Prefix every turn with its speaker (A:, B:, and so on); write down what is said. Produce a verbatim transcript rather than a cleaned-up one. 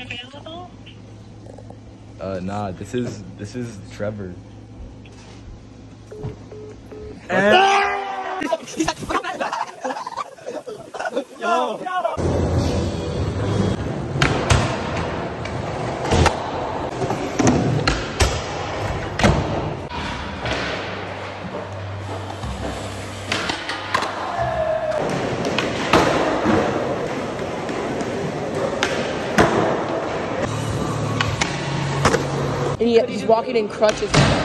A: available?
B: Uh, nah, this is, this is Trevor. Yo!
C: And he, he's walking in crutches.